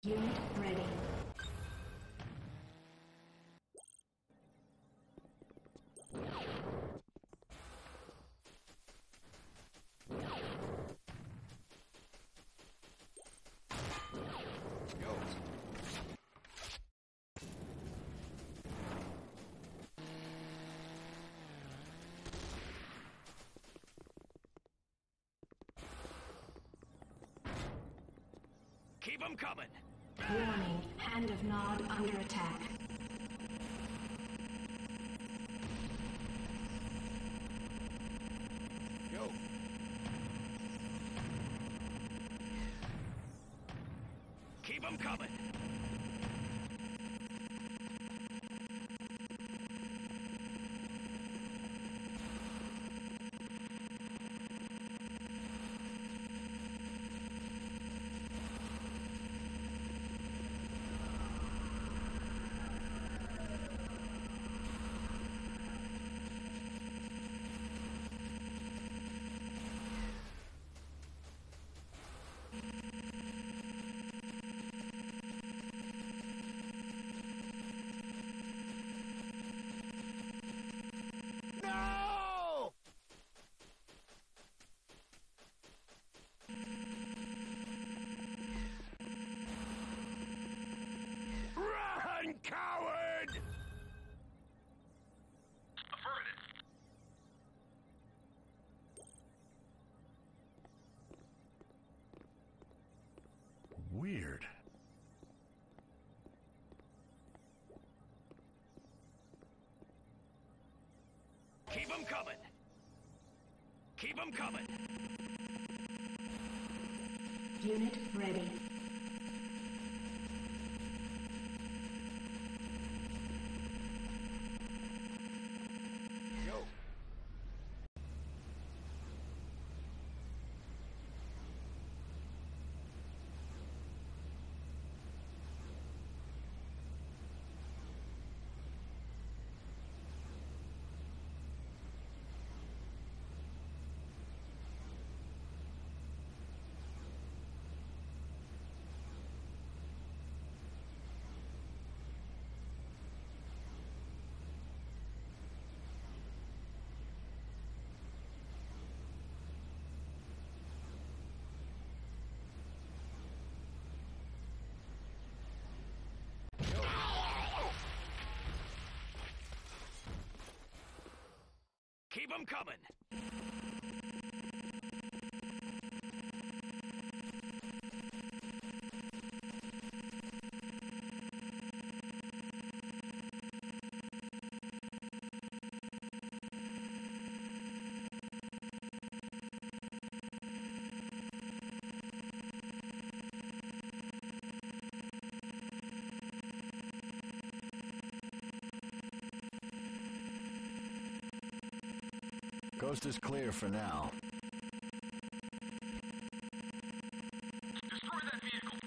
Unit ready. Keep them coming! Warning, Hand of Nod under attack. Yo! Keep them coming! No! Run, coward! Affirmative. Weird. Keep them coming! Keep them coming! Unit ready. Yo! Keep them coming! Coast is clear for now. Destroy that vehicle!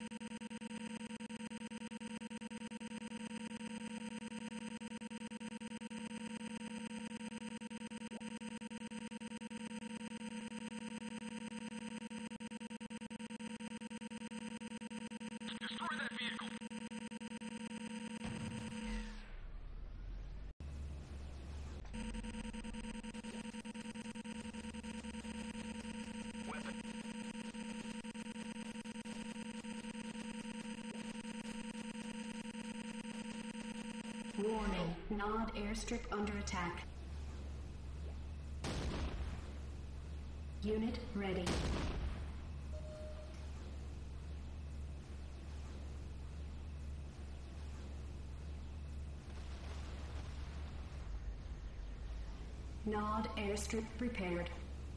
Destroy that vehicle! Weapon. Warning, Nod airstrip under attack. Unit ready. Nod airstrip prepared.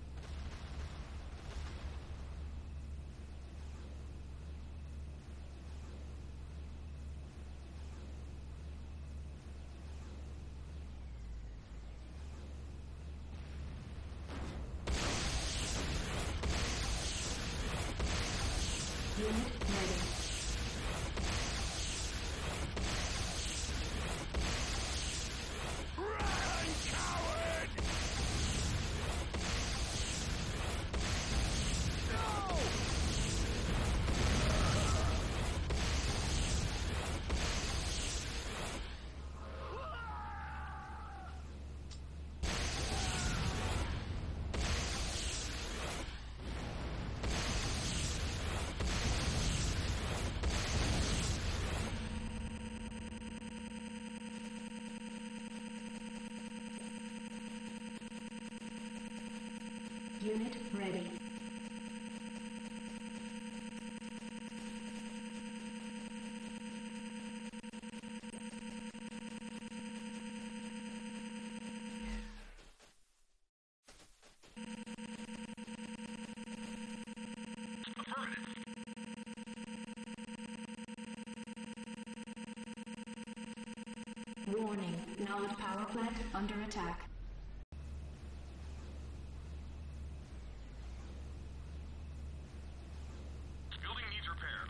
Unit ready. Run, coward! No! Unit ready. Warning, Nod power plant under attack. Building needs repair.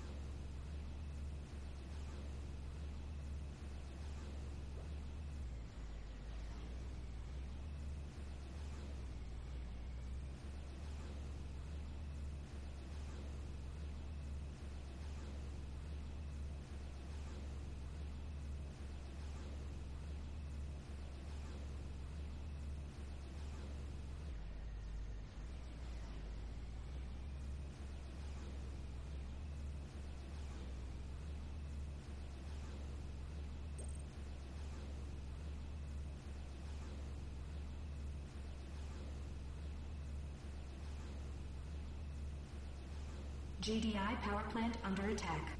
GDI power plant under attack.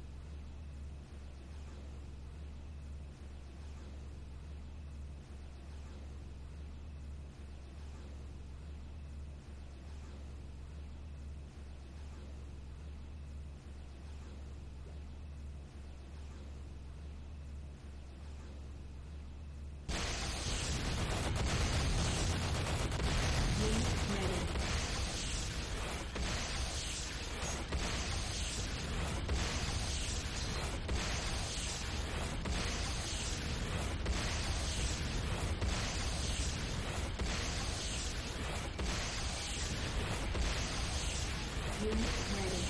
Unit ready.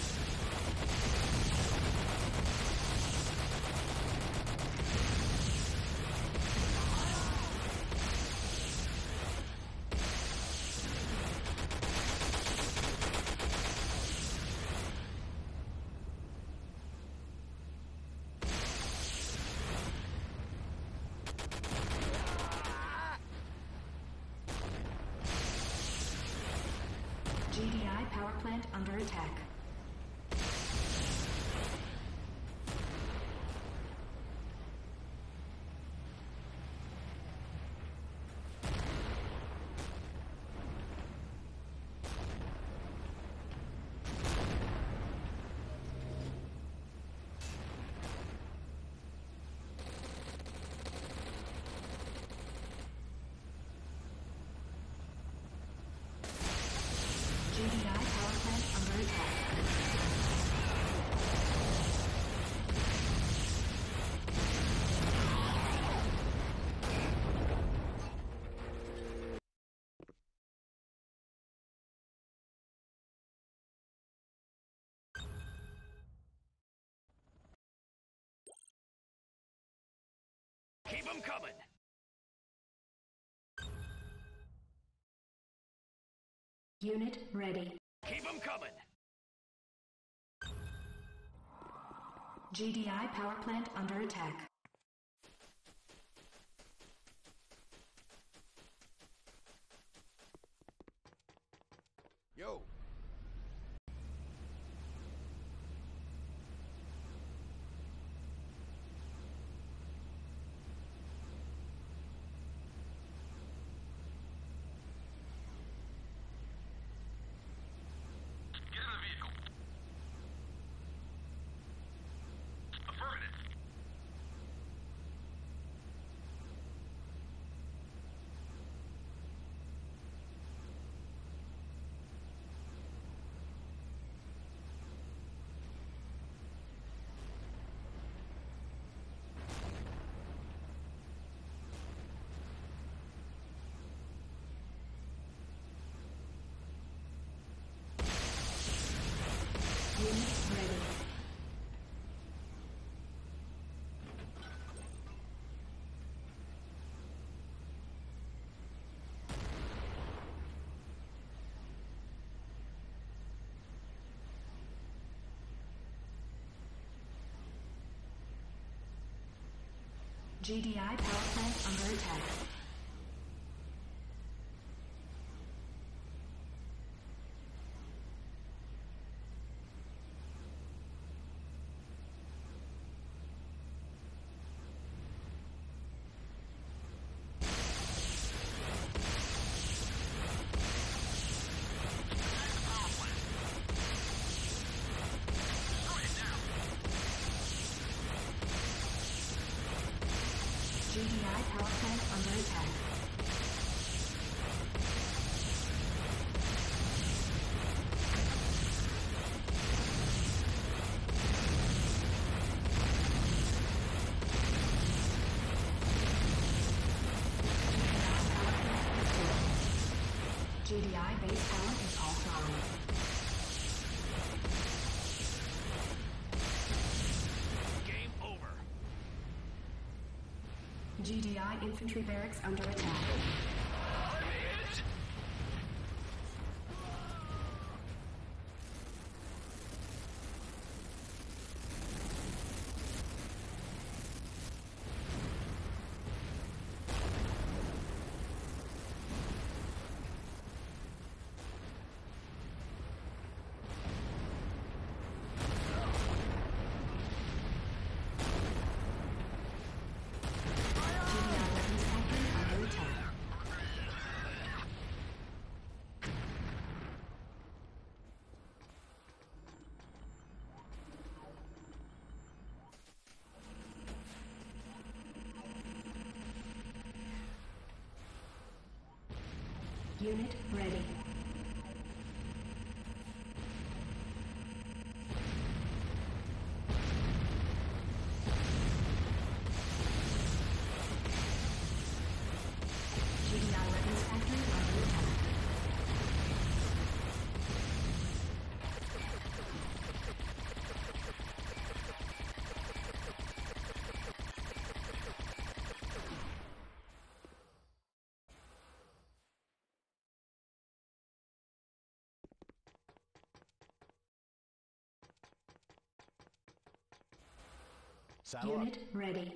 GDI power plant under attack. GDI power plant under attack. Keep them coming. Unit ready. Keep them coming. GDI power plant under attack. Yo. Get in the vehicle. Affirmative. Unit ready. GDI power plant under attack. attack. GDI base power is offline. Game over. GDI infantry barracks under attack. I made it. GDI weapons factory under attack. Unit ready. GDI weapons factory under attack. Saddle up. Unit ready.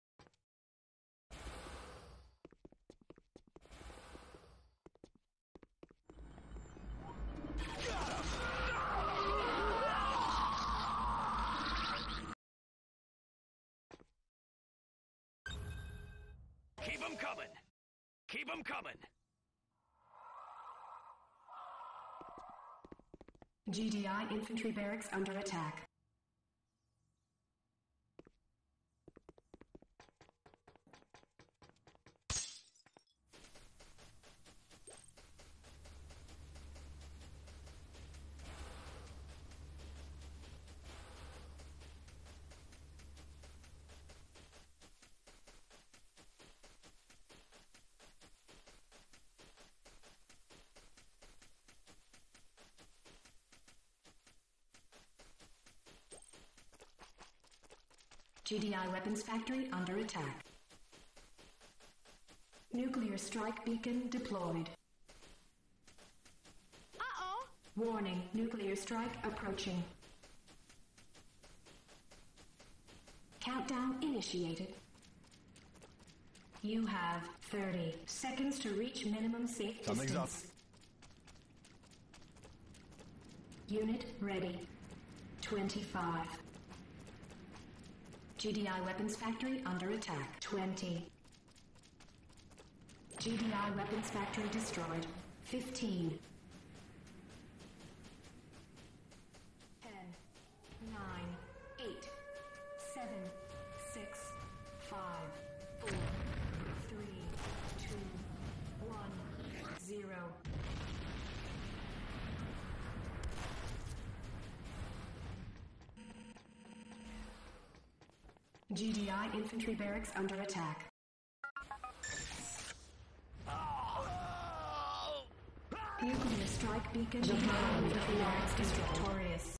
Keep 'em coming. Keep 'em coming. GDI infantry barracks under attack. GDI weapons factory under attack. Nuclear strike beacon deployed. Uh-oh. Warning, nuclear strike approaching. Countdown initiated. You have 30 seconds to reach minimum safe Something's distance. Unit ready. 25. GDI weapons factory under attack. 20. GDI weapons factory destroyed. 15. 10. 9. 8. 7. 6. 5. 4. 3. 2. 1. 0. GDI infantry barracks under attack. Nuclear strike beacon. GDI infantry barracks is victorious.